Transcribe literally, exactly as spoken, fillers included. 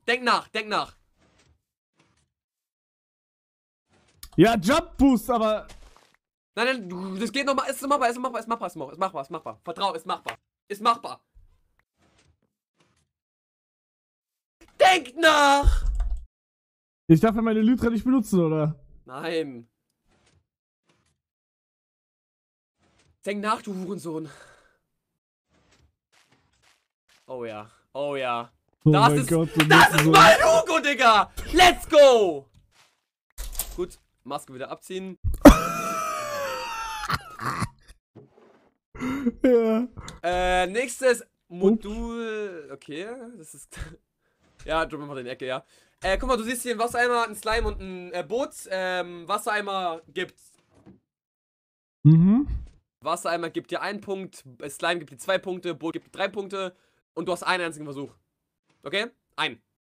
Denk nach, denk nach. Ja, Jump Boost, aber... Nein, nein, du, das geht nochmal. Ist machbar, ist machbar, ist machbar, ist machbar, ist machbar, ist machbar. Vertrau, ist machbar. Ist machbar. Denk nach! Ich darf ja meine Lytra nicht benutzen, oder? Nein. Denk nach, du Hurensohn. Oh ja, oh ja. Oh das mein ist, Gott, so das ist so. mein Hugo, Digga! Let's go! Gut, Maske wieder abziehen. Ja. Äh, nächstes Modul. Okay, das ist. Ja, drück mal in die Ecke, ja. Äh, guck mal, du siehst hier einen Wassereimer, einen Slime und ein äh, Boot. Ähm, Wassereimer gibt. Mhm. Wassereimer gibt dir einen Punkt, äh, Slime gibt dir zwei Punkte, Boot gibt dir drei Punkte und du hast einen einzigen Versuch. Okay? Ein.